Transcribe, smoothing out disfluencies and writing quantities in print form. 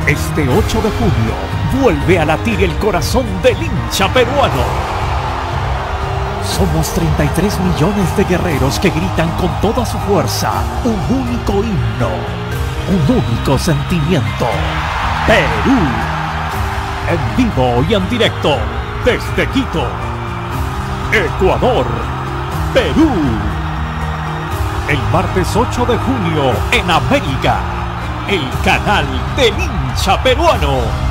Este 8 de junio vuelve a latir el corazón del hincha peruano. Somos 33 millones de guerreros que gritan con toda su fuerza un único himno, un único sentimiento. Perú. En vivo y en directo desde Quito, Ecuador, Perú. El martes 8 de junio en América, el canal del hincha peruano.